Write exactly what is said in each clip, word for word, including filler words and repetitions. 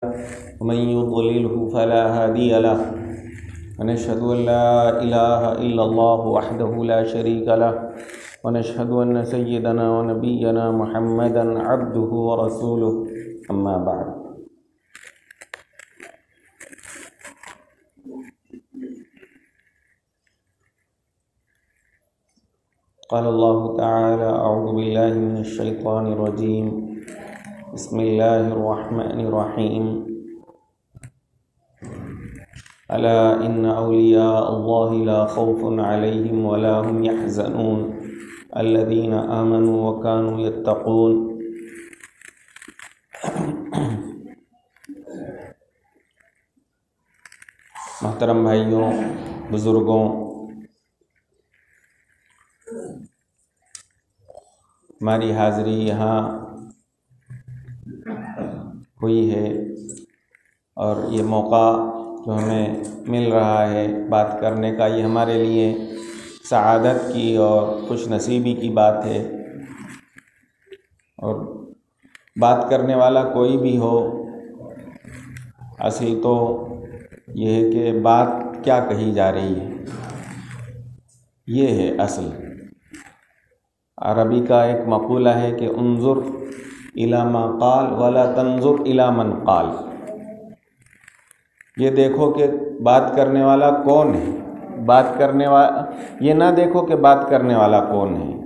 ومن يضلله فلا هادي له ونشهد أن لا إله إلا الله وحده لا شريك له ونشهد أن سيدنا ونبينا محمدا عبده ورسوله أما بعد. قال الله تعالى: أعوذ بالله من الشيطان الرجيم، بسم الله الرحمن الرحيم. ألا إن أولياء الله لا خوف عليهم ولا هم يحزنون الذين آمنوا وكانوا يتقون. محترم بھائیوں، بزرگوں، ہماری حاضری یہاں ہوئی ہے اور یہ موقع جو ہمیں مل رہا ہے بات کرنے کا، یہ ہمارے لیے سعادت کی اور خوش نصیبی کی بات ہے. اور بات کرنے والا کوئی بھی ہو، اصل تو یہ ہے کہ بات کیا کہی جا رہی ہے، یہ ہے اصل. عربی کا ایک مقولہ ہے کہ انظر الی ما قال ولا تنظر الی من قال. یہ دیکھو کہ بات کرنے والا کون ہے، بات کرنے والا یہ نہ دیکھو کہ بات کرنے والا کون ہے،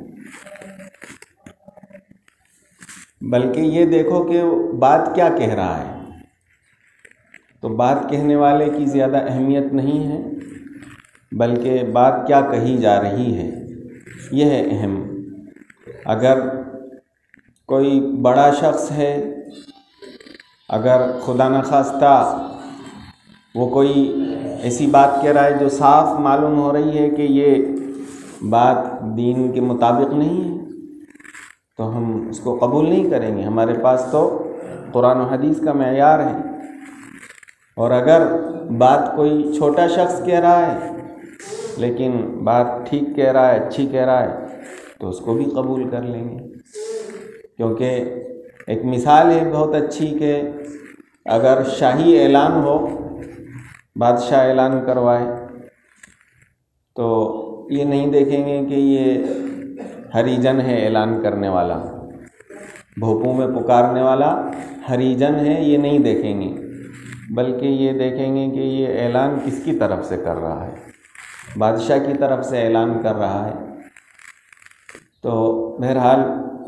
بلکہ یہ دیکھو کہ بات کیا کہہ رہا ہے. تو بات کہنے والے کی زیادہ اہمیت نہیں ہے، بلکہ بات کیا کہی جا رہی ہے یہ ہے اہم. اگر کوئی بڑا شخص ہے، اگر خدا نخواستہ وہ کوئی ایسی بات کہہ رہا ہے جو صاف معلوم ہو رہی ہے کہ یہ بات دین کے مطابق نہیں ہے، تو ہم اس کو قبول نہیں کریں گے. ہمارے پاس تو قرآن و حدیث کا معیار ہے. اور اگر بات کوئی چھوٹا شخص کہہ رہا ہے لیکن بات ٹھیک کہہ رہا ہے، اچھی کہہ رہا ہے، تو اس کو بھی قبول کر لیں گے. کیونکہ ایک مثال ہے بہت اچھی کہ اگر شاہی اعلان ہو، بادشاہ اعلان کروائے، تو یہ نہیں دیکھیں گے کہ یہ ہریجن ہے اعلان کرنے والا، بھوپوں میں پکارنے والا ہریجن ہے، یہ نہیں دیکھیں گے، بلکہ یہ دیکھیں گے کہ یہ اعلان کس کی طرف سے کر رہا ہے، بادشاہ کی طرف سے اعلان کر رہا ہے. تو بہرحال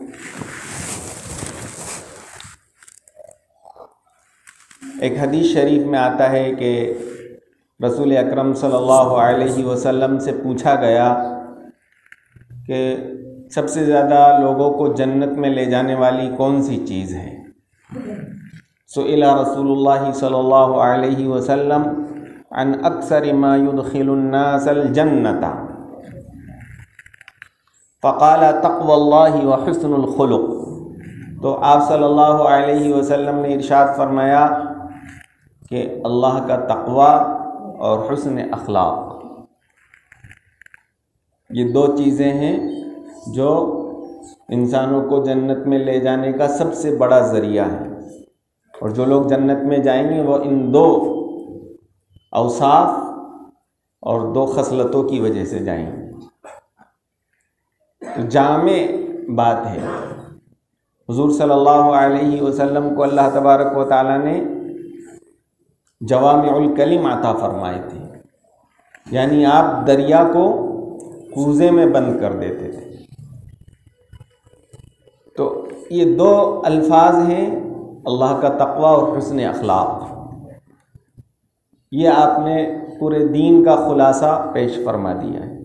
ایک حدیث شریف میں آتا ہے کہ رسول اکرم صلی اللہ علیہ وسلم سے پوچھا گیا کہ سب سے زیادہ لوگوں کو جنت میں لے جانے والی کون سی چیز ہے. سئل رسول اللہ صلی اللہ علیہ وسلم عن اکثر ما يدخل الناس الجنت فقال تقوی اللہ وحسن الخلق. تو آپ صلی اللہ علیہ وسلم نے ارشاد فرمایا کہ اللہ کا تقوی اور حسن اخلاق، یہ دو چیزیں ہیں جو انسانوں کو جنت میں لے جانے کا سب سے بڑا ذریعہ ہے. اور جو لوگ جنت میں جائیں گے وہ ان دو اوصاف اور دو خصلتوں کی وجہ سے جائیں گے. تو جامع بات ہے. حضور صلی اللہ علیہ وسلم کو اللہ تبارک و تعالیٰ نے جوامع الکلم عطا فرمائے تھے، یعنی آپ دریا کو کوزے میں بند کر دیتے تھے. تو یہ دو الفاظ ہیں، اللہ کا تقوی اور حسن اخلاق. یہ آپ نے پورے دین کا خلاصہ پیش فرما دیا ہے.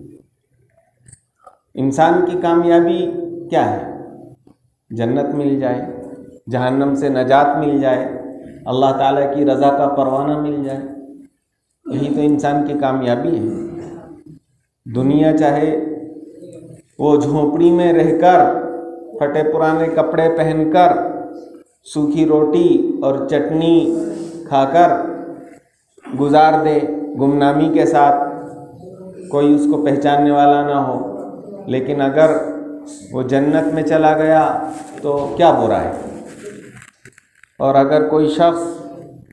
انسان کی کامیابی کیا ہے؟ جنت مل جائے، جہنم سے نجات مل جائے، اللہ تعالیٰ کی رضا کا پروانہ مل جائے. یہی تو انسان کی کامیابی ہے. دنیا چاہے وہ جھونپڑی میں رہ کر، پھٹے پرانے کپڑے پہن کر، سوکھی روٹی اور چٹنی کھا کر گزار دے گمنامی کے ساتھ، کوئی اس کو پہچاننے والا نہ ہو، لیکن اگر وہ جنت میں چلا گیا تو کیا برا ہے. اور اگر کوئی شخص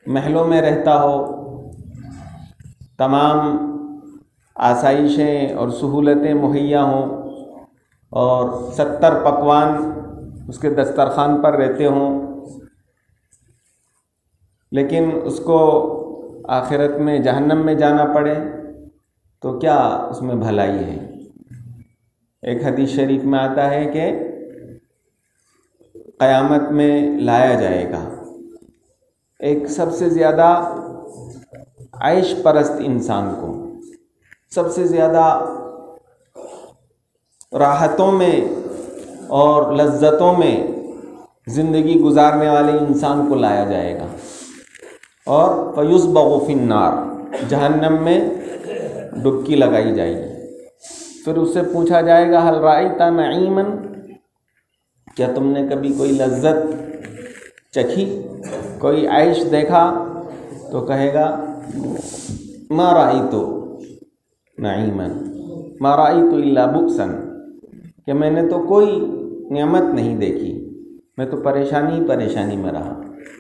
محلوں میں رہتا ہو، تمام آسائشیں اور سہولتیں مہیا ہوں، اور ستر پکوان اس کے دسترخوان پر رہتے ہوں، لیکن اس کو آخرت میں جہنم میں جانا پڑے تو کیا اس میں بھلائی ہے؟ ایک حدیث شریف میں آتا ہے کہ قیامت میں لایا جائے گا ایک سب سے زیادہ عیش پرست انسان کو، سب سے زیادہ راحتوں میں اور لذتوں میں زندگی گزارنے والے انسان کو لایا جائے گا، اور فیصبغ فی النار، جہنم میں ڈبکی لگائی جائے گی۔ پھر اس سے پوچھا جائے گا هل رأیت نعیما، کیا تم نے کبھی کوئی لذت چکھی، کوئی عیش دیکھا؟ تو کہے گا ما رأیت نعیما ما رأیت الا بؤسا، کہ میں نے تو کوئی نعمت نہیں دیکھی، میں تو پریشانی پریشانی میں رہا۔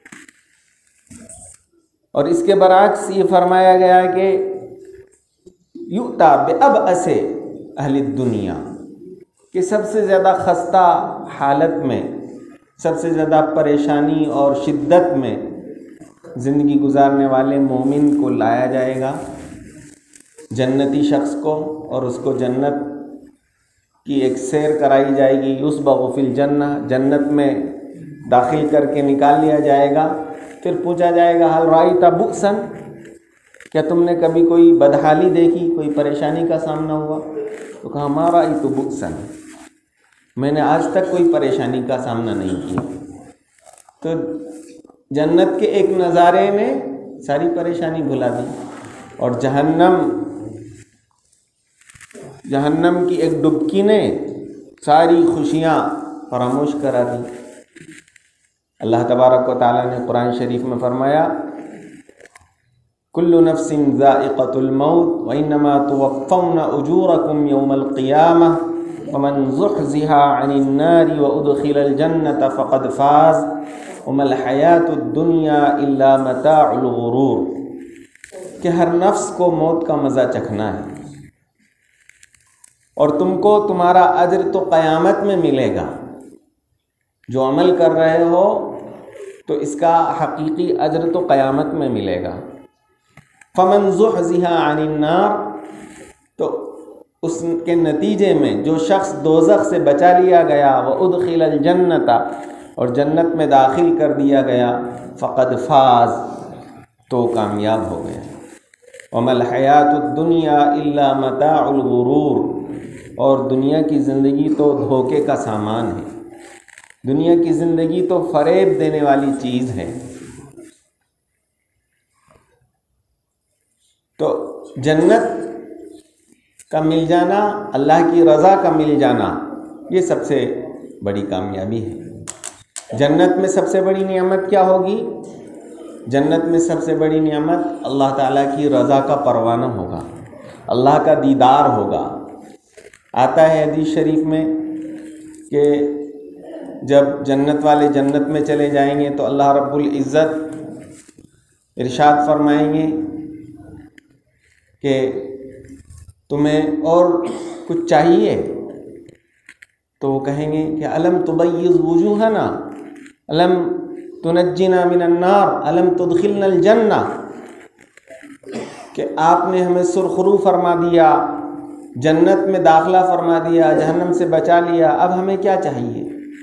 اور اس کے برعکس یہ فرمایا گیا کہ یؤتی بأبأس اہل الدنیا، کہ سب سے زیادہ خستہ حالت میں، سب سے زیادہ پریشانی اور شدت میں زندگی گزارنے والے مومن کو لایا جائے گا، جنتی شخص کو، اور اس کو جنت کی ایک سیر کرائی جائے گی، یصبغ فی الجنہ، جنت میں داخل کر کے نکال لیا جائے گا۔ پھر پوچھا جائے گا هل رأیت بؤسا، کیا تم نے کبھی کوئی بدحالی دیکھی، کوئی پریشانی کا سامنا ہوا؟ تو کہا ما رأیت بؤسا، میں نے آج تک کوئی پریشانی کا سامنا نہیں کیا۔ تو جنت کے ایک نظارے نے ساری پریشانی بھلا دی، اور جہنم جہنم کی ایک ڈبکی نے ساری خوشیاں فراموش کرا دی۔ اللہ تبارک و تعالیٰ نے قرآن شریف میں فرمایا کل نفس ذائقۃ الموت وانما توفون اجورکم یوم القیامہ ومن زحزح عن النار وادخل الجنة فقد فاز وما الحیاۃ الدنیا الا متاع الغرور، کہ ہر نفس کو موت کا مزہ چکھنا ہے، اور تم کو تمہارا اجر تو قیامت میں ملے گا، جو عمل کر رہے ہو تو اس کا حقیقی اجر تو قیامت میں ملے گا۔ فمن زحزح عن النار، تو اس کے نتیجے میں جو شخص دوزخ سے بچا لیا گیا، وادخل الجنۃ، اور جنت میں داخل کر دیا گیا، فقد فاز، تو کامیاب ہو گیا۔ وما الحیاۃ الدنیا الا متاع الغرور، اور دنیا کی زندگی تو دھوکے کا سامان ہے، دنیا کی زندگی تو فریب دینے والی چیز ہے۔ تو جنت کا مل جانا، اللہ کی رضا کا مل جانا، یہ سب سے بڑی کامیابی ہے۔ جنت میں سب سے بڑی نعمت کیا ہوگی؟ جنت میں سب سے بڑی نعمت اللہ تعالیٰ کی رضا کا پروانہ ہوگا، اللہ کا دیدار ہوگا۔ آتا ہے حدیث شریف میں کہ جب جنت والے جنت میں چلے جائیں گے تو اللہ رب العزت ارشاد فرمائیں گے کہ تمہیں اور کچھ چاہیے؟ تو وہ کہیں گے کہ الم تبیض وجوہنا، الم تنجینا من النار، الم تدخلنا الجنہ، کہ آپ نے ہمیں سرخرو فرما دیا، جنت میں داخلہ فرما دیا، جہنم سے بچا لیا، اب ہمیں کیا چاہیے؟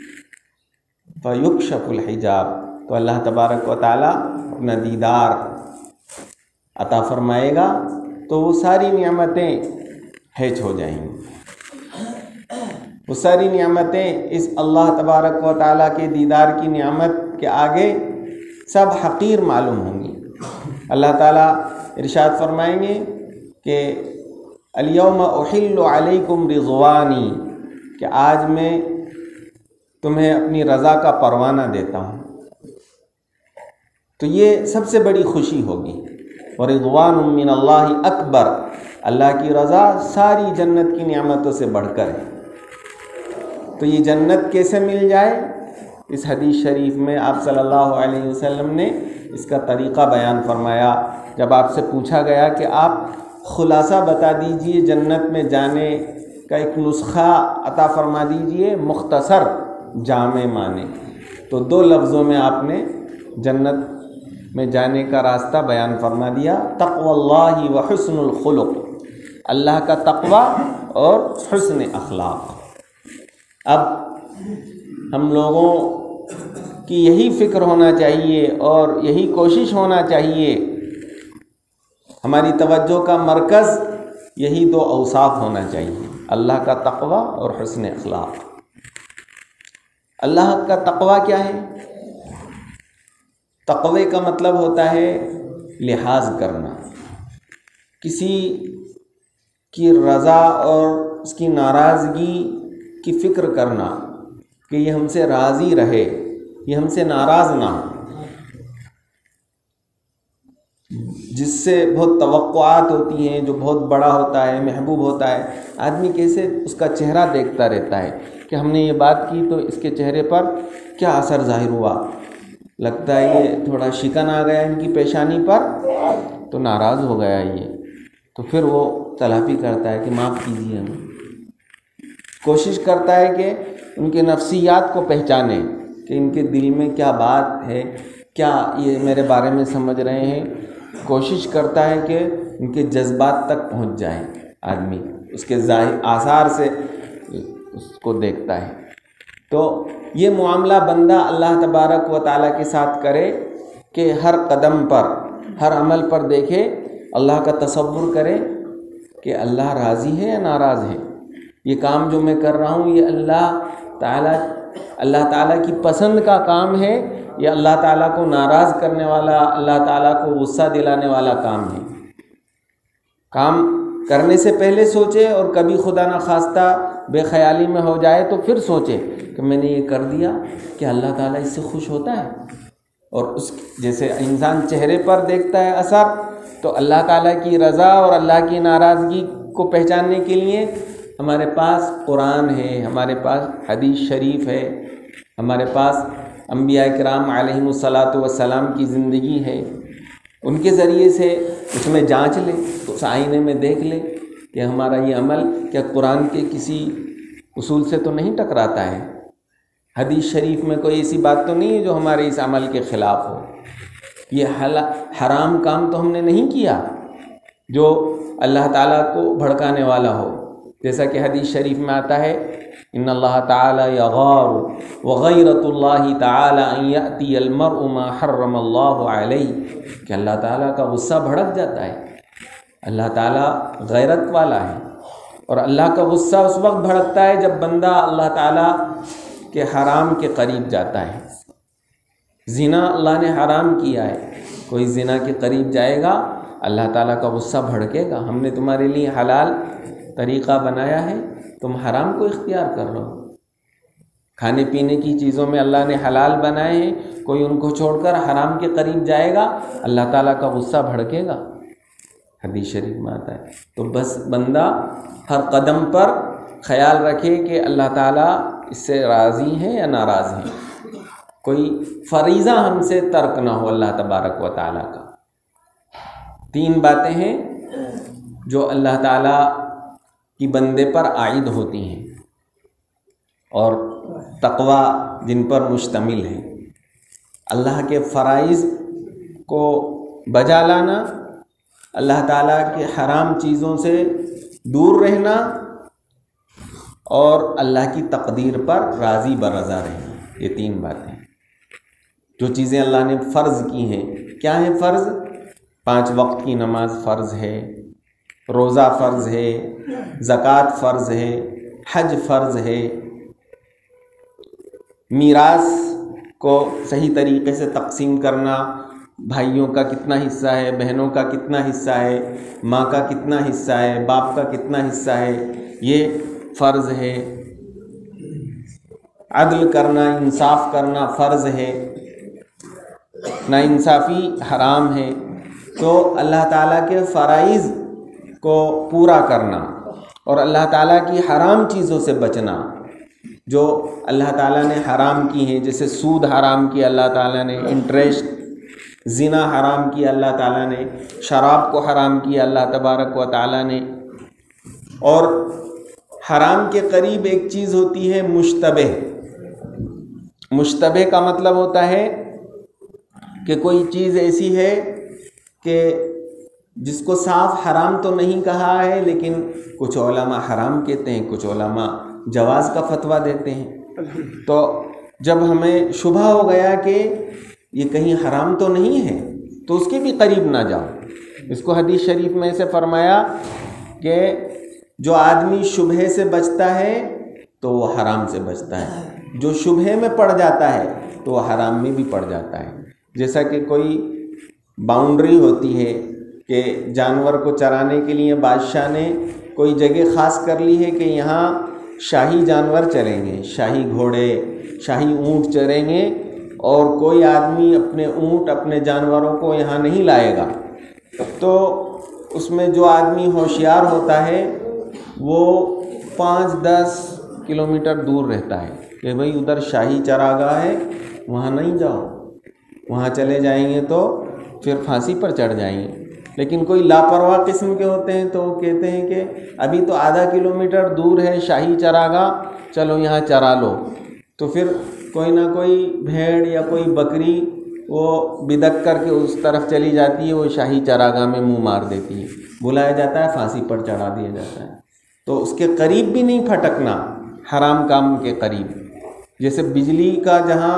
فیکشف الحجاب، تو اللہ تبارک و تعالیٰ اپنا دیدار عطا فرمائے گا، تو وہ ساری نعمتیں ہیچ ہو جائیں گی، وہ ساری نعمتیں اس اللہ تبارک و تعالیٰ کے دیدار کی نعمت کے آگے سب حقیر معلوم ہوں گی۔ اللہ تعالیٰ ارشاد فرمائیں گے کہ الیوم احل علیکم رضوانی، کہ آج میں تمہیں اپنی رضا کا پروانہ دیتا ہوں۔ تو یہ سب سے بڑی خوشی ہوگی۔ ورضوان من اللہ اکبر، اللہ کی رضا ساری جنت کی نعمتوں سے بڑھ کر ہے۔ تو یہ جنت کیسے مل جائے؟ اس حدیث شریف میں آپ صلی اللہ علیہ وسلم نے اس کا طریقہ بیان فرمایا۔ جب آپ سے پوچھا گیا کہ آپ خلاصہ بتا دیجئے جنت میں جانے کا ایک نسخہ عطا فرما دیجئے مختصر جامع معنی، تو دو لفظوں میں آپ نے جنت میں جانے کا راستہ بیان فرما دیا، تقوی اللہ و حسن الخلق، اللہ کا تقوی اور حسن اخلاق۔ اب ہم لوگوں کی یہی فکر ہونا چاہیے اور یہی کوشش ہونا چاہیے، ہماری توجہ کا مرکز یہی دو اوصاف ہونا چاہیے، اللہ کا تقوی اور حسن اخلاق۔ اللہ کا تقوی کیا ہے؟ تقوی کا مطلب ہوتا ہے لحاظ کرنا، کسی کی رضا اور اس کی ناراضگی کی فکر کرنا کہ یہ ہم سے راضی رہے، یہ ہم سے ناراض نہ ہو، جس سے بہت توقعات ہوتی ہیں، جو بہت بڑا ہوتا ہے، محبوب ہوتا ہے، آدمی کیسے اس کا چہرہ دیکھتا رہتا ہے کہ ہم نے یہ بات کی تو اس کے چہرے پر کیا اثر ظاہر ہوا، لگتا ہے یہ تھوڑا شکن آ گیا ان کی پیشانی پر تو ناراض ہو گیا یہ، تو پھر وہ تلافی کرتا ہے کہ معاف کیجیے، ہمیں کوشش کرتا ہے کہ ان کے نفسیات کو پہچانے کہ ان کے دل میں کیا بات ہے، کیا یہ میرے بارے میں سمجھ رہے ہیں، کوشش کرتا ہے کہ ان کے جذبات تک پہنچ جائے آدمی، اس کے ظاہر آثار سے اس کو دیکھتا ہے۔ تو یہ معاملہ بندہ اللہ تبارک و تعالیٰ کے ساتھ کرے کہ ہر قدم پر، ہر عمل پر دیکھے، اللہ کا تصور کرے کہ اللہ راضی ہے یا ناراض ہے، یہ کام جو میں کر رہا ہوں یہ اللہ تعالیٰ اللہ تعالیٰ کی پسند کا کام ہے یا اللہ تعالیٰ کو ناراض کرنے والا، اللہ تعالیٰ کو غصہ دلانے والا کام ہے۔ کام کرنے سے پہلے سوچے، اور کبھی خدا نخواستہ بے خیالی میں ہو جائے تو پھر سوچے کہ میں نے یہ کر دیا کہ اللہ تعالیٰ اس سے خوش ہوتا ہے، اور اس جیسے انسان چہرے پر دیکھتا ہے اثر، تو اللہ تعالیٰ کی رضا اور اللہ کی ناراضگی کو پہچاننے کے لیے ہمارے پاس قرآن ہے، ہمارے پاس حدیث شریف ہے، ہمارے پاس انبیاء کرام علیہم الصلاۃ والسلام کی زندگی ہے، ان کے ذریعے سے اس میں جانچ لے، اس آئینے میں دیکھ لے کہ ہمارا یہ عمل کیا قرآن کے کسی اصول سے تو نہیں ٹکراتا ہے، حدیث شریف میں کوئی ایسی بات تو نہیں ہے جو ہمارے اس عمل کے خلاف ہو، یہ حرام کام تو ہم نے نہیں کیا جو اللہ تعالیٰ کو بھڑکانے والا ہو، جیسا کہ حدیث شریف میں آتا ہے ان اللہ تعالی یغار وغیرۃ اللہ تعالی ان یأتی المرء ما حرم اللہ علیہ، کہ اللہ تعالیٰ کا غصہ بھڑک جاتا ہے، اللہ تعالیٰ غیرت والا ہے، اور اللہ کا غصہ اس وقت بھڑکتا ہے جب بندہ اللہ تعالیٰ کے حرام کے قریب جاتا ہے۔ زنا اللہ نے حرام کیا ہے، کوئی زنا کے قریب جائے گا اللہ تعالیٰ کا غصہ بھڑکے گا، ہم نے تمہارے لیے حلال طریقہ بنایا ہے، تم حرام کو اختیار کر رہے ہو، کھانے پینے کی چیزوں میں اللہ نے حلال بنائے ہیں، کوئی ان کو چھوڑ کر حرام کے قریب جائے گا اللہ تعالیٰ کا غصہ بھڑکے گا، حدیث شریف میں آتا ہے۔ تو بس بندہ ہر قدم پر خیال رکھے کہ اللہ تعالیٰ اس سے راضی ہے یا ناراض ہے، کوئی فریضہ ہم سے ترک نہ ہو اللہ تبارک و تعالیٰ کا۔ تین باتیں ہیں جو اللہ تعالیٰ کی بندے پر عائد ہوتی ہیں اور تقوی جن پر مشتمل ہے، اللہ کے فرائض کو بجا لانا، اللہ تعالیٰ کے حرام چیزوں سے دور رہنا، اور اللہ کی تقدیر پر راضی برضا رہنا، یہ تین باتیں جو چیزیں اللہ نے فرض کی ہیں۔ کیا ہے فرض؟ پانچ وقت کی نماز فرض ہے، روزہ فرض ہے، زکوٰۃ فرض ہے، حج فرض ہے، میراث کو صحیح طریقے سے تقسیم کرنا، بھائیوں کا کتنا حصہ ہے، بہنوں کا کتنا حصہ ہے، ماں کا کتنا حصہ ہے، باپ کا کتنا حصہ ہے، یہ فرض ہے۔ عدل کرنا، انصاف کرنا فرض ہے، ناانصافی حرام ہے۔ تو اللہ تعالیٰ کے فرائض کو پورا کرنا اور اللہ تعالیٰ کی حرام چیزوں سے بچنا جو اللہ تعالیٰ نے حرام کی ہیں، جیسے سود حرام کیا اللہ تعالیٰ نے، انٹرسٹ، زنا حرام کیا اللہ تعالیٰ نے، شراب کو حرام کیا اللہ تبارک و تعالیٰ نے. اور حرام کے قریب ایک چیز ہوتی ہے مشتبہ. مشتبہ کا مطلب ہوتا ہے کہ کوئی چیز ایسی ہے کہ جس کو صاف حرام تو نہیں کہا ہے، لیکن کچھ علماء حرام کہتے ہیں، کچھ علماء جواز کا فتویٰ دیتے ہیں. تو جب ہمیں شبہ ہو گیا کہ یہ کہیں حرام تو نہیں ہے تو اس کے بھی قریب نہ جاؤ. اس کو حدیث شریف میں سے فرمایا کہ جو آدمی شبہ سے بچتا ہے تو وہ حرام سے بچتا ہے، جو شبہ میں پڑ جاتا ہے تو وہ حرام میں بھی پڑ جاتا ہے. جیسا کہ کوئی باؤنڈری ہوتی ہے کہ جانور کو چرانے کے لیے بادشاہ نے کوئی جگہ خاص کر لی ہے کہ یہاں شاہی جانور چریں گے، شاہی گھوڑے، شاہی اونٹ چریں گے، اور کوئی آدمی اپنے اونٹ اپنے جانوروں کو یہاں نہیں لائے گا. تو اس میں جو آدمی ہوشیار ہوتا ہے وہ پانچ دس کلومیٹر دور رہتا ہے کہ بھئی ادھر شاہی چراگاہ ہے، وہاں نہیں جاؤ، وہاں چلے جائیں گے تو پھر پھانسی پر چڑھ جائیں گے. لیکن کوئی لاپرواہ قسم کے ہوتے ہیں تو وہ کہتے ہیں کہ ابھی تو آدھا کلومیٹر دور ہے شاہی چراگاہ، چلو یہاں چرا لو. تو پھر کوئی نہ کوئی بھیڑ یا کوئی بکری وہ بدک کر کے اس طرف چلی جاتی ہے، وہ شاہی چراگاہ میں منہ مار دیتی ہے، بلایا جاتا ہے، پھانسی پر چڑھا دیا جاتا ہے. تو اس کے قریب بھی نہیں پھٹکنا، حرام کام کے قریب. جیسے بجلی کا جہاں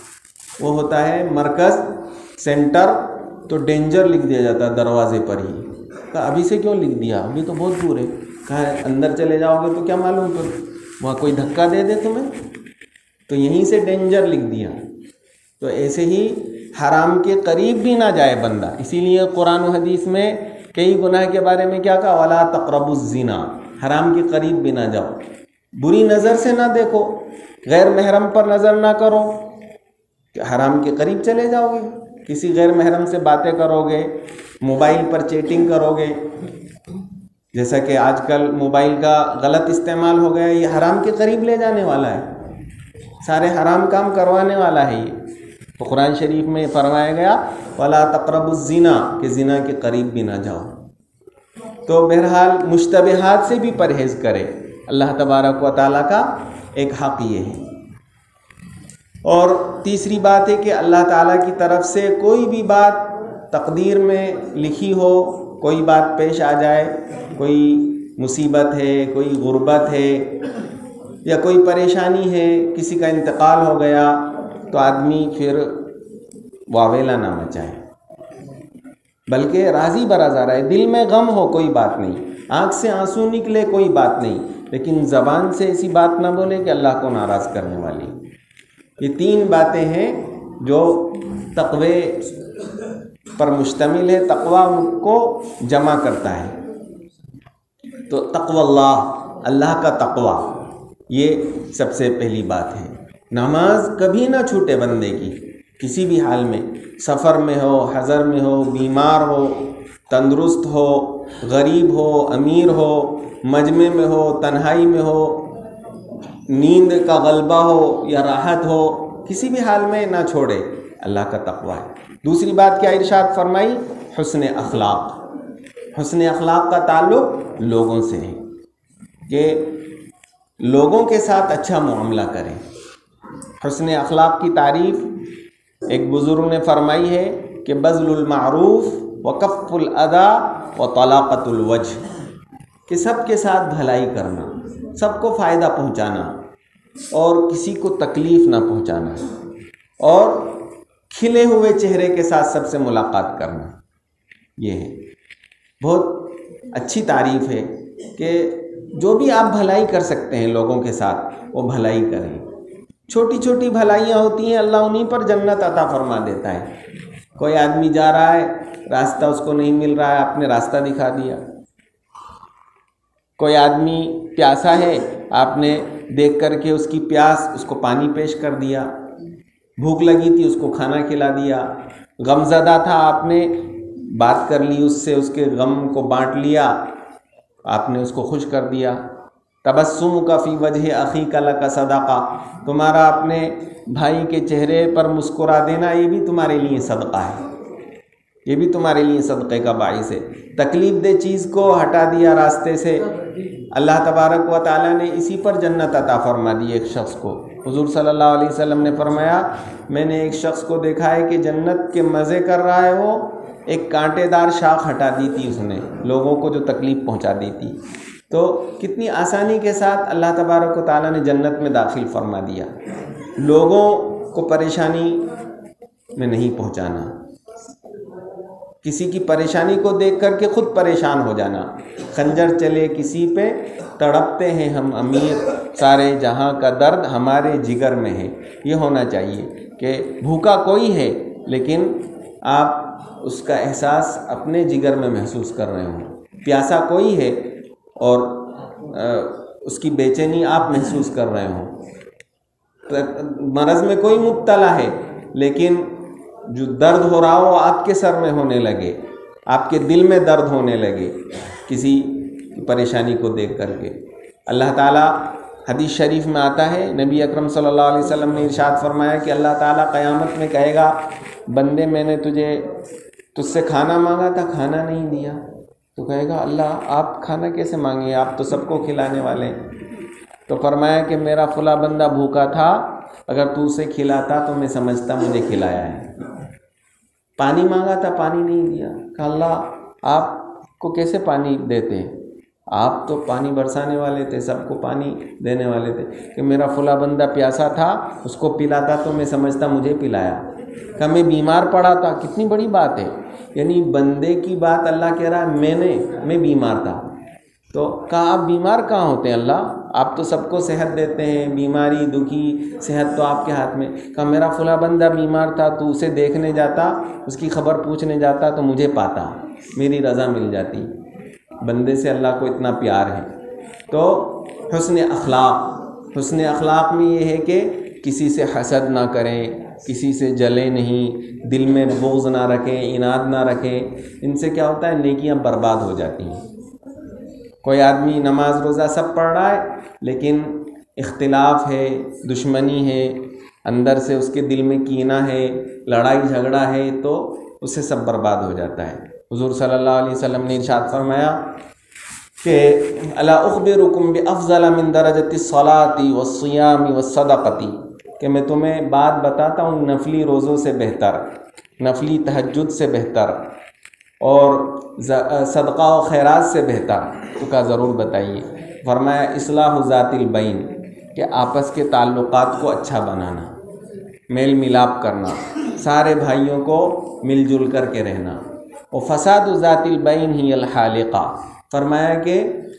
وہ ہوتا ہے مرکز، سینٹر، تو ڈینجر لکھ دیا جاتا ہے دروازے پر ہی. کہا ابھی سے کیوں لکھ دیا، ابھی تو بہت دور ہے. کہا اندر چلے جاؤ گے تو کیا معلوم پھر وہاں کوئی دھکا دے دے تمہیں، تو یہیں سے ڈینجر لکھ دیا. تو ایسے ہی حرام کے قریب بھی نہ جائے بندہ. اسی لیے قرآن و حدیث میں کئی گناہ کے بارے میں کیا کہا، وَلَا تَقْرَبُوا الزِّنَا، حرام کے قریب بھی نہ جاؤ. بری نظر سے نہ دیکھو، غیر محرم پر نظر نہ کرو کہ حرام کے قریب چلے جاؤ گے. کسی غیر محرم سے باتیں کرو گے، موبائل پر چیٹنگ کرو گے، جیسا کہ آج کل موبائل کا غلط استعمال ہو گیا، یہ حرام کے قریب لے جانے والا ہے، سارے حرام کام کروانے والا ہے. یہ تو قرآن شریف میں فرمایا گیا وَلَا تَقْرَبُوا الزِّنَا، کہ زنا کے قریب بھی نہ جاؤ. تو بہرحال مشتبہات سے بھی پرہیز کرے. اللہ تبارک و تعالیٰ کا ایک حق یہ ہے. اور تیسری بات ہے کہ اللہ تعالیٰ کی طرف سے کوئی بھی بات تقدیر میں لکھی ہو، کوئی بات پیش آ جائے، کوئی مصیبت ہے، کوئی غربت ہے یا کوئی پریشانی ہے، کسی کا انتقال ہو گیا، تو آدمی پھر واویلا نہ مچائے، بلکہ راضی برضا رہے. دل میں غم ہو کوئی بات نہیں، آنکھ سے آنسو نکلے کوئی بات نہیں، لیکن زبان سے ایسی بات نہ بولے کہ اللہ کو ناراض کرنے والی. یہ تین باتیں ہیں جو تقوی پر مشتمل ہے، تقوی ان کو جمع کرتا ہے. تو تقوی اللہ، اللہ کا تقوی، یہ سب سے پہلی بات ہے. نماز کبھی نہ چھوٹے بندے کی، کسی بھی حال میں، سفر میں ہو، حضر میں ہو، بیمار ہو، تندرست ہو، غریب ہو، امیر ہو، مجمع میں ہو، تنہائی میں ہو، نیند کا غلبہ ہو یا راحت ہو، کسی بھی حال میں نہ چھوڑے. اللہ کا تقوی ہے. دوسری بات کیا ارشاد فرمائی، حسن اخلاق. حسن اخلاق کا تعلق لوگوں سے ہے کہ لوگوں کے ساتھ اچھا معاملہ کریں. حسن اخلاق کی تعریف ایک بزرگ نے فرمائی ہے کہ بذل المعروف وکف الاذی وطلاقۃ الوجہ، کہ سب کے ساتھ بھلائی کرنا، سب کو فائدہ پہنچانا اور کسی کو تکلیف نہ پہنچانا، اور کھلے ہوئے چہرے کے ساتھ سب سے ملاقات کرنا. یہ ہے بہت اچھی تعریف ہے کہ جو بھی آپ بھلائی کر سکتے ہیں لوگوں کے ساتھ وہ بھلائی کریں. چھوٹی چھوٹی بھلائیاں ہوتی ہیں، اللہ انہیں پر جنت عطا فرما دیتا ہے. کوئی آدمی جا رہا ہے، راستہ اس کو نہیں مل رہا ہے، آپ نے راستہ دکھا دیا. کوئی آدمی پیاسا ہے، آپ نے دیکھ کر کے اس کی پیاس، اس کو پانی پیش کر دیا. بھوک لگی تھی، اس کو کھانا کھلا دیا. غم زدہ تھا، آپ نے بات کر لی اس سے، اس کے غم کو بانٹ لیا، آپ نے اس کو خوش کر دیا. تبسم کا فی وجہ اخی کا لک صدقہ، تمہارا اپنے بھائی کے چہرے پر مسکرا دینا یہ بھی تمہارے لیے صدقہ ہے. یہ بھی تمہارے لیے صدقے کا باعث ہے۔ تکلیف دہ چیز کو ہٹا دیا راستے سے، اللہ تبارک و تعالیٰ نے اسی پر جنت عطا فرما دی ایک شخص کو۔ حضور صلی اللہ علیہ وسلم نے فرمایا میں نے ایک شخص کو دیکھا ہے کہ جنت کے مزے کر رہا ہے، وہ ایک کانٹے دار شاخ ہٹا دی تھی اس نے، لوگوں کو جو تکلیف پہنچا دی تھی۔ تو کتنی آسانی کے ساتھ اللہ تبارک و تعالیٰ نے جنت میں داخل فرما دیا۔ لوگوں کو پریشانی میں نہیں پہنچانا، کسی کی پریشانی کو دیکھ کر کے خود پریشان ہو جانا۔ خنجر چلے کسی پہ تڑپتے ہیں ہم امیر، سارے جہاں کا درد ہمارے جگر میں ہے، یہ ہونا چاہیے کہ بھوکا کوئی ہے لیکن آپ اس کا احساس اپنے جگر میں محسوس کر رہے ہوں، پیاسا کوئی ہے اور اس کی بے چینی آپ محسوس کر رہے ہوں، مرض میں کوئی مبتلا ہے لیکن جو درد ہو رہا ہو آپ کے سر میں ہونے لگے، آپ کے دل میں درد ہونے لگے کسی پریشانی کو دیکھ کر کے۔ اللہ تعالیٰ حدیث شریف میں آتا ہے، نبی اکرم صلی اللہ علیہ وسلم نے ارشاد فرمایا کہ اللہ تعالیٰ قیامت میں کہے گا بندے میں نے تجھے تجھ سے کھانا مانگا تھا، کھانا نہیں دیا، تو کہے گا اللہ آپ کھانا کیسے مانگے، آپ تو سب کو کھلانے والے ہیں۔ تو فرمایا کہ میرا فلاں بندہ بھوکا تھا، اگر تو اسے کھلاتا تو میں سمجھتا مجھے کھلایا ہے۔ پانی مانگا تھا، پانی نہیں دیا، کہا اللہ آپ کو کیسے پانی دیتے ہیں، آپ تو پانی برسانے والے تھے، سب کو پانی دینے والے تھے۔ کہ میرا فلاں بندہ پیاسا تھا، اس کو پلاتا تو میں سمجھتا مجھے پلایا۔ کہ میں بیمار پڑا تھا، کتنی بڑی بات ہے، یعنی بندے کی بات اللہ کہہ رہا ہے میں نے میں بیمار تھا۔ تو کہا آپ بیمار کہاں ہوتے ہیں اللہ، آپ تو سب کو صحت دیتے ہیں، بیماری دکھی صحت تو آپ کے ہاتھ میں۔ کہا میرا فلاں بندہ بیمار تھا، تو اسے دیکھنے جاتا، اس کی خبر پوچھنے جاتا تو مجھے پاتا، میری رضا مل جاتی۔ بندے سے اللہ کو اتنا پیار ہے۔ تو حسن اخلاق، حسن اخلاق میں یہ ہے کہ کسی سے حسد نہ کریں، کسی سے جلے نہیں، دل میں بغض نہ رکھیں، عناد نہ رکھیں، ان سے کیا ہوتا ہے نیکیاں برباد ہو جاتی ہیں۔ کوئی آدمی نماز روزہ سب پڑھ رہا ہے لیکن اختلاف ہے، دشمنی ہے، اندر سے اس کے دل میں کینہ ہے، لڑائی جھگڑا ہے، تو اس سے سب برباد ہو جاتا ہے۔ حضور صلی اللہ علیہ وسلم نے ارشاد فرمایا کہ الا اخبرکم بافضل من درجۃ الصلاۃ والصیام والصدقۃ، کہ میں تمہیں بات بتاتا ہوں نفلی روزوں سے بہتر، نفلی تہجد سے بہتر اور صدقہ و خیرات سے بہتر۔ تو کہا ضرور بتائیے۔ فرمایا اصلاح ذات البین، کہ آپس کے تعلقات کو اچھا بنانا، میل ملاپ کرنا، سارے بھائیوں کو مل جل کر کے رہنا۔ اور فساد ذات البین ہی الحالقہ، فرمایا کہ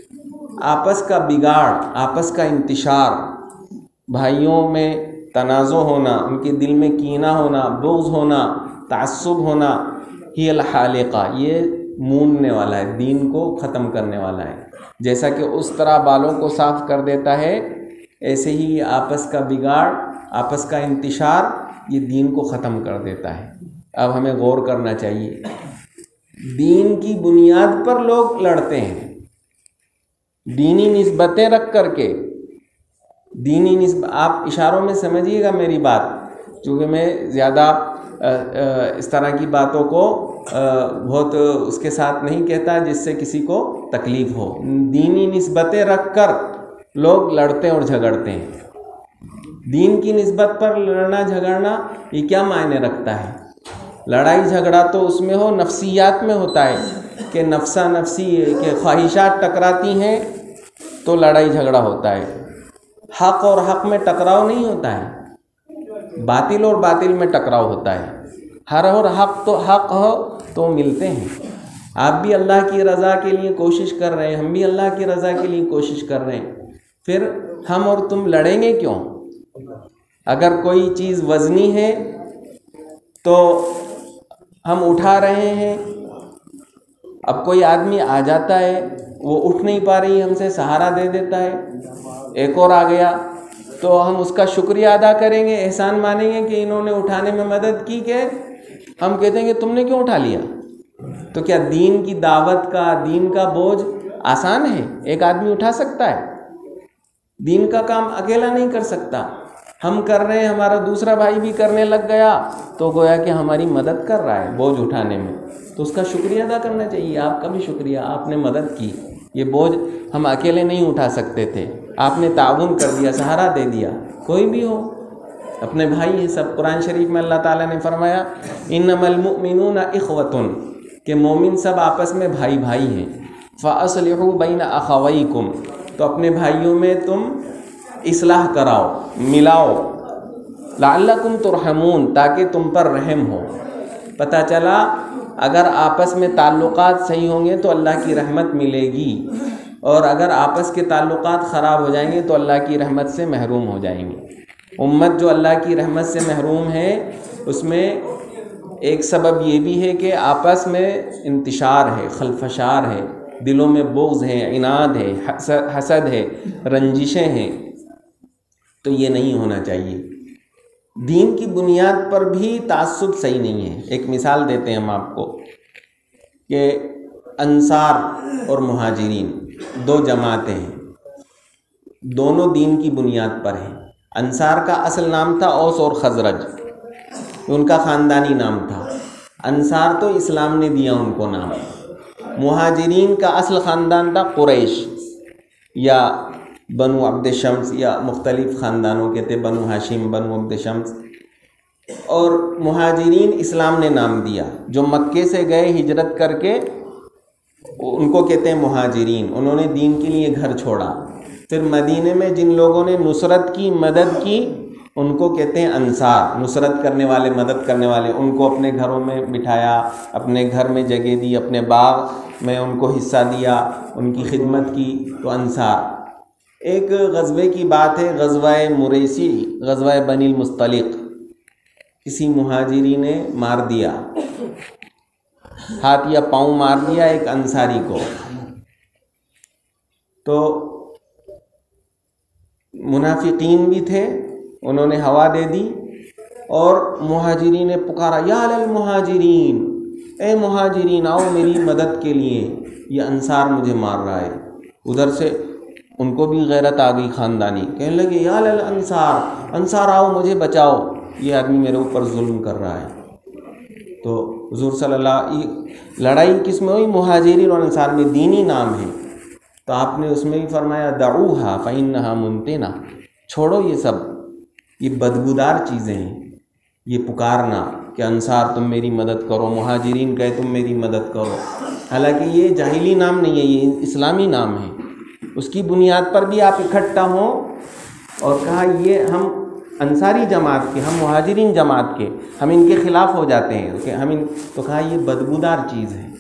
آپس کا بگاڑ، آپس کا انتشار، بھائیوں میں تنازع ہونا، ان کے دل میں کینہ ہونا، بغض ہونا، تعصب ہونا، ہی الحالقہ، یہ موننے والا ہے، دین کو ختم کرنے والا ہے۔ جیسا کہ اس طرح بالوں کو صاف کر دیتا ہے، ایسے ہی آپس کا بگاڑ، آپس کا انتشار یہ دین کو ختم کر دیتا ہے۔ اب ہمیں غور کرنا چاہیے، دین کی بنیاد پر لوگ لڑتے ہیں، دینی نسبتیں رکھ کر کے، دینی نسبت، آپ اشاروں میں سمجھیے گا میری بات، چونکہ میں زیادہ اس طرح کی باتوں کو بہت اس کے ساتھ نہیں کہتا جس سے کسی کو تکلیف ہو۔ دینی نسبتیں رکھ کر لوگ لڑتے اور جھگڑتے ہیں۔ دین کی نسبت پر لڑنا جھگڑنا یہ کیا معنی رکھتا ہے؟ لڑائی جھگڑا تو اس میں ہو نفسیات میں ہوتا ہے کہ نفسا نفسی کہ خواہشات ٹکراتی ہیں تو لڑائی جھگڑا ہوتا ہے۔ حق اور حق میں ٹکراؤ نہیں ہوتا ہے، باطل اور باطل میں ٹکراؤ ہوتا ہے۔ ہر اور حق تو حق ہو تو ملتے ہیں۔ آپ بھی اللہ کی رضا کے لیے کوشش کر رہے ہیں، ہم بھی اللہ کی رضا کے لیے کوشش کر رہے ہیں، پھر ہم اور تم لڑیں گے کیوں؟ اگر کوئی چیز وزنی ہے تو ہم اٹھا رہے ہیں، اب کوئی آدمی آ جاتا ہے وہ اٹھ نہیں پا رہی، ہم سے سہارا دے دیتا ہے، ایک اور آ گیا تو ہم اس کا شکریہ ادا کریں گے، احسان مانیں گے کہ انہوں نے اٹھانے میں مدد کی، کہ ہم کہتے ہیں کہ تم نے کیوں اٹھا لیا؟ تو کیا دین کی دعوت کا، دین کا بوجھ آسان ہے؟ ایک آدمی اٹھا سکتا ہے؟ دین کا کام اکیلا نہیں کر سکتا، ہم کر رہے ہیں، ہمارا دوسرا بھائی بھی کرنے لگ گیا تو گویا کہ ہماری مدد کر رہا ہے بوجھ اٹھانے میں، تو اس کا شکریہ ادا کرنا چاہیے۔ آپ کا بھی شکریہ، آپ نے مدد کی، یہ بوجھ ہم اکیلے نہیں اٹھا سکتے تھے، آپ نے تعاون کر دیا، سہارا دے دیا۔ کوئی بھی ہو، اپنے بھائی ہیں سب۔ قرآن شریف میں اللہ تعالیٰ نے فرمایا انما المؤمنون اخوۃ، کہ مومن سب آپس میں بھائی بھائی ہیں۔ فاصلحوا بین اخویکم، تو اپنے بھائیوں میں تم اصلاح کراؤ، ملاؤ۔ لعلکم ترحمون، تاکہ تم پر رحم ہو۔ پتہ چلا اگر آپس میں تعلقات صحیح ہوں گے تو اللہ کی رحمت ملے گی، اور اگر آپس کے تعلقات خراب ہو جائیں گے تو اللہ کی رحمت سے محروم ہو جائیں گے۔ امت جو اللہ کی رحمت سے محروم ہے، اس میں ایک سبب یہ بھی ہے کہ آپس میں انتشار ہے، خلفشار ہے، دلوں میں بغض ہے، عناد ہے، حسد ہے، رنجشیں ہیں، تو یہ نہیں ہونا چاہیے۔ دین کی بنیاد پر بھی تعصب صحیح نہیں ہے۔ ایک مثال دیتے ہیں ہم آپ کو کہ انصار اور مہاجرین دو جماعتیں ہیں، دونوں دین کی بنیاد پر ہیں۔ انصار کا اصل نام تھا اوس اور خزرج، ان کا خاندانی نام تھا۔ انصار تو اسلام نے دیا ان کو نام۔ مہاجرین کا اصل خاندان تھا قریش یا بنو عبد شمس، یا مختلف خاندانوں کے تھے، بنو ہاشم، بنو عبد شمس۔ اور مہاجرین اسلام نے نام دیا، جو مکے سے گئے ہجرت کر کے ان کو کہتے ہیں مہاجرین، انہوں نے دین کے لیے گھر چھوڑا۔ پھر مدینے میں جن لوگوں نے نصرت کی، مدد کی، ان کو کہتے ہیں انصار، نصرت کرنے والے، مدد کرنے والے۔ ان کو اپنے گھروں میں بٹھایا، اپنے گھر میں جگہ دی، اپنے باغ میں ان کو حصہ دیا، ان کی خدمت کی، تو انصار۔ ایک غزوے کی بات ہے، غزوہ مریسی، غزوہ بنی المصطلق، کسی مہاجری نے مار دیا، ہاتھ یا پاؤں مار دیا ایک انصاری کو۔ تو منافقین بھی تھے، انہوں نے ہوا دے دی، اور مہاجرین نے پکارا یا للمہاجرین، اے مہاجرین آؤ میری مدد کے لیے، یہ انصار مجھے مار رہا ہے۔ ادھر سے ان کو بھی غیرت آ گئی خاندانی، کہنے لگے یا للانصار، انصار آؤ مجھے بچاؤ، یہ آدمی میرے اوپر ظلم کر رہا ہے۔ تو حضور صلی اللہ علیہ وسلم، لڑائی کس میں ہوئی؟ مہاجرین اور انصار میں، دینی نام ہے، تو آپ نے اس میں بھی فرمایا دعوہا فإنہا منتنہ، چھوڑو یہ سب، یہ بدبودار چیزیں ہیں، یہ پکارنا کہ انصار تم میری مدد کرو، مہاجرین کہے تم میری مدد کرو۔ حالانکہ یہ جاہلی نام نہیں ہے، یہ اسلامی نام ہے۔ اس کی بنیاد پر بھی آپ اکٹھا ہوں، اور کہا یہ ہم انصاری جماعت کے، ہم مہاجرین جماعت کے، ہم ان کے خلاف ہو جاتے ہیں کہ ہم ان، تو کہا یہ بدبودار چیز ہے۔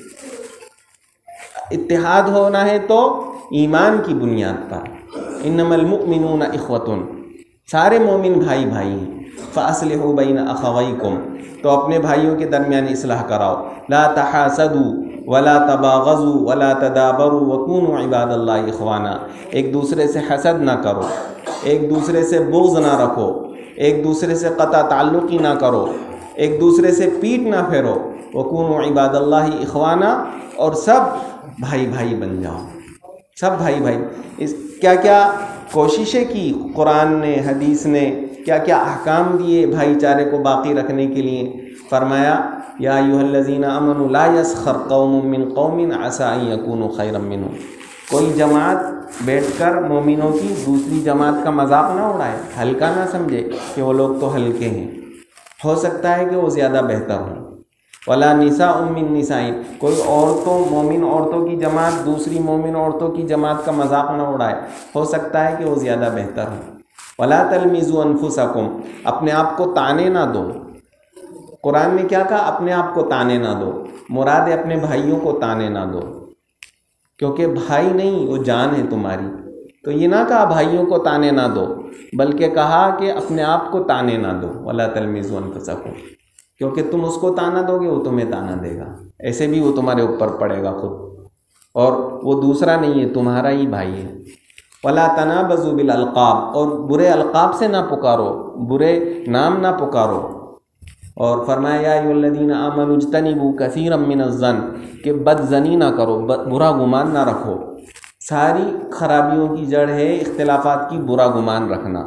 اتحاد ہونا ہے تو ایمان کی بنیاد پر، انما المؤمنون اخوۃ، سارے مومن بھائی بھائی ہیں۔ فاصلحوا بین اخویکم، تو اپنے بھائیوں کے درمیان اصلاح کراؤ۔ لا تحاسدوا ولا تباغضوا ولا تدابروا وکونوا عباد اللہ اخوانا، ایک دوسرے سے حسد نہ کرو، ایک دوسرے سے بغض نہ رکھو، ایک دوسرے سے قطع تعلقی نہ کرو، ایک دوسرے سے پیٹ نہ پھیرو۔ وکونوا عباد اللہ اخوانا، اور سب بھائی بھائی بن جاؤ، سب بھائی بھائی۔ اس کیا کیا کوششیں کی قرآن نے، حدیث نے، کیا کیا احکام دیے بھائی چارے کو باقی رکھنے کے لیے۔ فرمایا یا ایھا الذین آمنوا لا یسخر قوم من قوم عسى ان یکونوا خیرا منهم، کوئی جماعت بیٹھ کر مومنوں کی دوسری جماعت کا مذاق نہ اڑائے، ہلکا نہ سمجھے کہ وہ لوگ تو ہلکے ہیں، ہو سکتا ہے کہ وہ زیادہ بہتر ہوں۔ ولا نساء من نساء، کوئی عورتوں، مومن عورتوں کی جماعت دوسری مومن عورتوں کی جماعت کا مذاق نہ اڑائے، ہو سکتا ہے کہ وہ زیادہ بہتر ہوں۔ ولا تلمزوا انفسکم، اپنے آپ کو تانے نہ دو۔ قرآن نے کیا کہا؟ اپنے آپ کو تانے نہ دو، مراد ہے اپنے بھائیوں کو تانے نہ دو، کیونکہ بھائی نہیں، وہ جان ہے تمہاری۔ تو یہ نہ کہا بھائیوں کو تانے نہ دو، بلکہ کہا کہ اپنے آپ کو تانے نہ دو۔ ولا تلمزوا انفسکم، کیونکہ تم اس کو تانا دو گے، وہ تمہیں تانا دے گا، ایسے بھی وہ تمہارے اوپر پڑے گا خود، اور وہ دوسرا نہیں ہے، تمہارا ہی بھائی ہے۔ ولا تنابزوا بالالقاب، اور برے القاب سے نہ پکارو، برے نام نہ پکارو۔ اور فرمایا یا ایھا الذین آمنوا اجتنبوا کثیرا من الظن، کہ بد ظنی نہ کرو، برا گمان نہ رکھو۔ ساری خرابیوں کی جڑ ہے اختلافات کی برا گمان رکھنا۔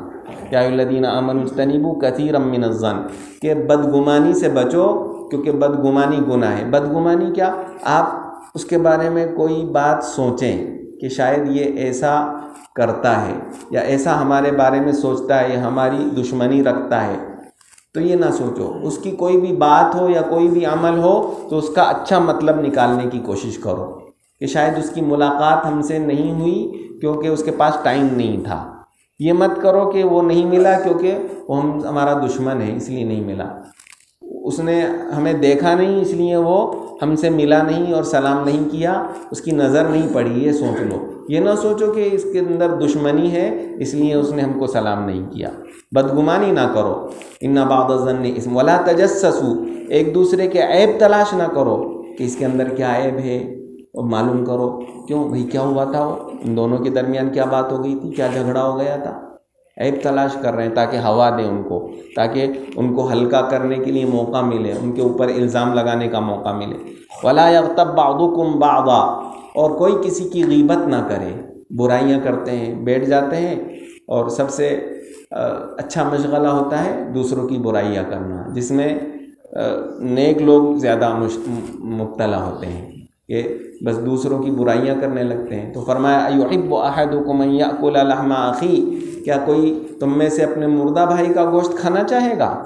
یا الذین آمنوا اجتنبوا کثیرا من الظن کہ بدگمانی سے بچو، کیونکہ بدگمانی گناہ ہے۔ بدگمانی کیا؟ آپ اس کے بارے میں کوئی بات سوچیں کہ شاید یہ ایسا کرتا ہے یا ایسا ہمارے بارے میں سوچتا ہے یا ہماری دشمنی رکھتا ہے، تو یہ نہ سوچو۔ اس کی کوئی بھی بات ہو یا کوئی بھی عمل ہو تو اس کا اچھا مطلب نکالنے کی کوشش کرو کہ شاید اس کی ملاقات ہم سے نہیں ہوئی کیونکہ اس کے پاس ٹائم نہیں تھا۔ یہ مت کرو کہ وہ نہیں ملا کیونکہ وہ ہم ہمارا دشمن ہے اس لیے نہیں ملا، اس نے ہمیں دیکھا نہیں اس لیے وہ ہم سے ملا نہیں اور سلام نہیں کیا، اس کی نظر نہیں پڑی، یہ سوچ لو۔ یہ نہ سوچو کہ اس کے اندر دشمنی ہے اس لیے اس نے ہم کو سلام نہیں کیا۔ بدگمانی نہ کرو، ان بعض الظن اسم، ولا تجسسوا، ایک دوسرے کے عیب تلاش نہ کرو کہ اس کے اندر کیا عیب ہے اور معلوم کرو، کیوں بھئی کیا ہوا تھا، وہ ان دونوں کے درمیان کیا بات ہو گئی تھی، کیا جھگڑا ہو گیا تھا۔ عیب تلاش کر رہے ہیں تاکہ ہوا دیں ان کو، تاکہ ان کو ہلکا کرنے کے لیے موقع ملے، ان کے اوپر الزام لگانے کا موقع ملے۔ ولا یغتب بعضکم بعضا، اور کوئی کسی کی غیبت نہ کرے، برائیاں کرتے ہیں، بیٹھ جاتے ہیں اور سب سے اچھا مشغلہ ہوتا ہے دوسروں کی برائیاں کرنا، جس میں نیک لوگ زیادہ مبتلا ہوتے ہیں کہ بس دوسروں کی برائیاں کرنے لگتے ہیں۔ تو فرمایا ایحب احدکم ان یاکل لحم اخی، کیا کوئی تم میں سے اپنے مردہ بھائی کا گوشت کھانا چاہے گا؟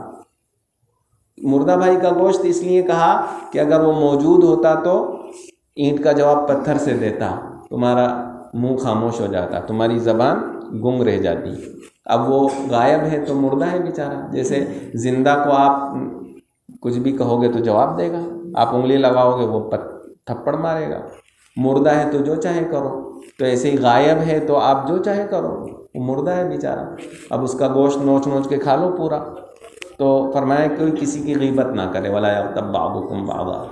مردہ بھائی کا گوشت اس لیے کہا کہ اگر وہ موجود ہوتا تو اینٹ کا جواب پتھر سے دیتا، تمہارا منہ خاموش ہو جاتا، تمہاری زبان گنگ رہ جاتی۔ اب وہ غائب ہے تو مردہ ہے بیچارہ، جیسے زندہ کو آپ کچھ بھی کہو گے تو جواب دے گا، آپ انگلی لگاؤ گے وہ تھپڑ مارے گا۔ مردہ ہے تو جو چاہے کرو، تو ایسے ہی غائب ہے تو آپ جو چاہے کرو، وہ مردہ ہے بیچارہ، اب اس کا گوشت نوچ نوچ کے کھا لو پورا۔ تو فرمایا کوئی کسی کی غیبت نہ کرے، ولا یغتب بعضکم بعضا۔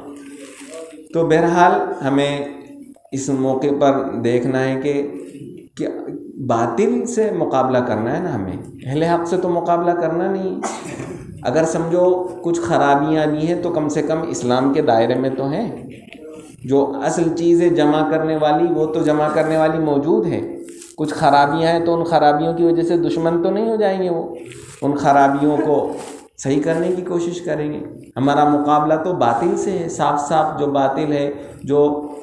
تو بہرحال ہمیں اس موقع پر دیکھنا ہے کہ کہ باطل سے مقابلہ کرنا ہے نا، ہمیں اہل حق سے تو مقابلہ کرنا نہیں۔ اگر سمجھو کچھ خرابیاں بھی ہیں تو کم سے کم اسلام کے دائرے میں تو ہیں، جو اصل چیزیں جمع کرنے والی وہ تو جمع کرنے والی موجود ہے۔ کچھ خرابیاں ہیں تو ان خرابیوں کی وجہ سے دشمن تو نہیں ہو جائیں گے، وہ ان خرابیوں کو صحیح کرنے کی کوشش کریں گے۔ ہمارا مقابلہ تو باطل سے ہے، صاف صاف جو باطل ہے، جو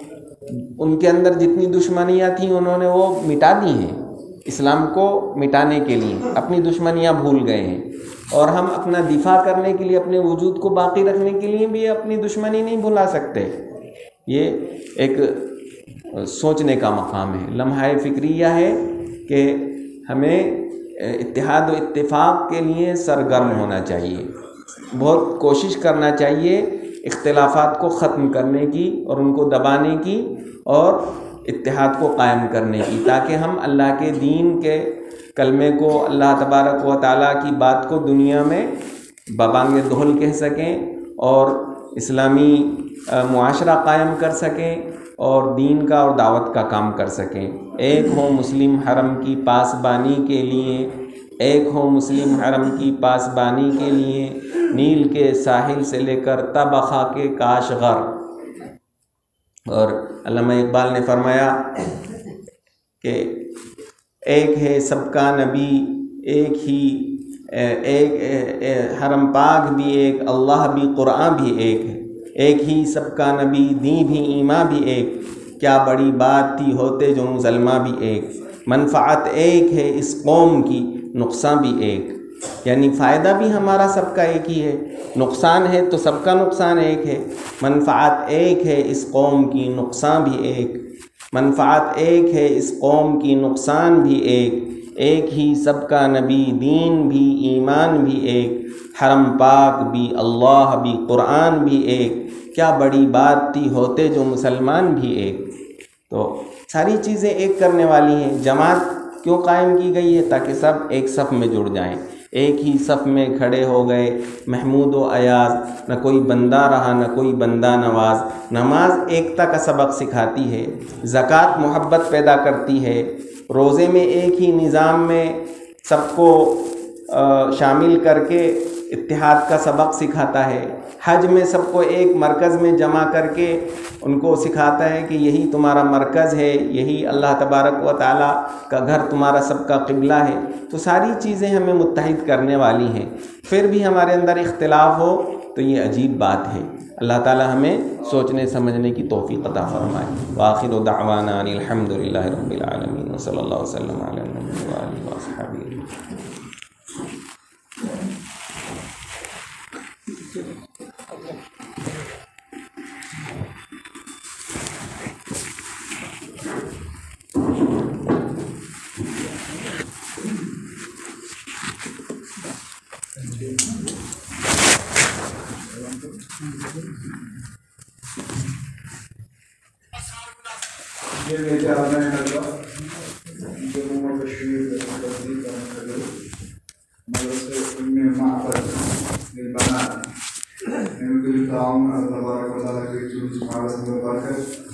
ان کے اندر جتنی دشمنیاں تھیں انہوں نے وہ مٹا دی ہیں اسلام کو مٹانے کے لیے، اپنی دشمنیاں بھول گئے ہیں، اور ہم اپنا دفاع کرنے کے لیے، اپنے وجود کو باقی رکھنے کے لیے بھی اپنی دشمنی نہیں بھلا سکتے۔ یہ ایک سوچنے کا مقام ہے، لمحہ فکریہ ہے کہ ہمیں اتحاد و اتفاق کے لیے سرگرم ہونا چاہیے، بہت کوشش کرنا چاہیے اختلافات کو ختم کرنے کی اور ان کو دبانے کی اور اتحاد کو قائم کرنے کی، تاکہ ہم اللہ کے دین کے کلمے کو، اللہ تبارک و تعالیٰ کی بات کو دنیا میں ببانگ دہل کہہ سکیں اور اسلامی معاشرہ قائم کر سکیں اور دین کا اور دعوت کا کام کر سکیں۔ ایک ہو مسلم حرم کی پاسبانی کے لیے، ایک ہو مسلم حرم کی پاسبانی کے لیے، نیل کے ساحل سے لے کر تبخا کے کاشغر۔ اور علامہ اقبال نے فرمایا کہ ایک ہے سب کا نبی، ایک ہی ایک حرم پاک بھی ایک، اللہ بھی قرآن بھی ایک ہے، ایک ہی سب کا نبی، دین بھی ایمان بھی ایک، کیا بڑی بات تھی ہوتے جو مسلمان بھی ایک، منفعت ایک ہے اس قوم کی، نقصان بھی ایک، یعنی فائدہ بھی ہمارا سب کا ایک ہی ہے، نقصان ہے تو سب کا نقصان ایک ہے، منفعت ایک ہے اس قوم کی، نقصان بھی ایک، منفعت ایک ہے اس قوم کی، نقصان بھی ایک، ایک ہی سب کا نبی، دین بھی ایمان بھی ایک، حرم پاک بھی اللہ بھی قرآن بھی ایک، کیا بڑی بات تھی ہوتے جو مسلمان بھی ایک۔ تو ساری چیزیں ایک کرنے والی ہیں۔ جماعت کیوں قائم کی گئی ہے؟ تاکہ سب ایک صف میں جڑ جائیں، ایک ہی صف میں کھڑے ہو گئے، محمود و ایاز، نہ کوئی بندہ رہا نہ کوئی بندہ نواز۔ نماز ایکتا کا سبق سکھاتی ہے، زکوٰۃ محبت پیدا کرتی ہے، روزے میں ایک ہی نظام میں سب کو شامل کر کے اتحاد کا سبق سکھاتا ہے، حج میں سب کو ایک مرکز میں جمع کر کے ان کو سکھاتا ہے کہ یہی تمہارا مرکز ہے، یہی اللہ تبارک و تعالیٰ کا گھر تمہارا سب کا قبلہ ہے۔ تو ساری چیزیں ہمیں متحد کرنے والی ہیں، پھر بھی ہمارے اندر اختلاف ہو تو یہ عجیب بات ہے۔ اللہ تعالیٰ ہمیں سوچنے سمجھنے کی توفیق عطا فرمائے۔ وآخر دعوانا ان الحمد للہ رب العالمین وصلی اللہ وسلم علی نبینا و آلہ وصحبہ۔ یہ لیتے آنا ہے جو محمد بشیر تصدیق کرنے مدرسے ام معبد للبنات ان کے تعاون اللہ تبارک و تعالیٰ کی سبحانہ و تعالیٰ